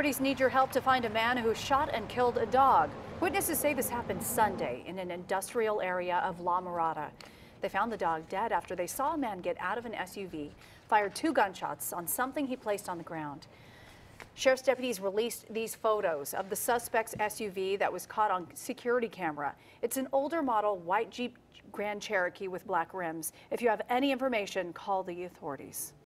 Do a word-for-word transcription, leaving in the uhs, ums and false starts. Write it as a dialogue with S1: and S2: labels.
S1: Authorities need your help to find a man who shot and killed a dog. Witnesses say this happened Sunday in an industrial area of La Mirada. They found the dog dead after they saw a man get out of an S U V, fired two gunshots on something he placed on the ground. Sheriff's deputies released these photos of the suspect's S U V that was caught on security camera. It's an older model white Jeep Grand Cherokee with black rims. If you have any information, call the authorities.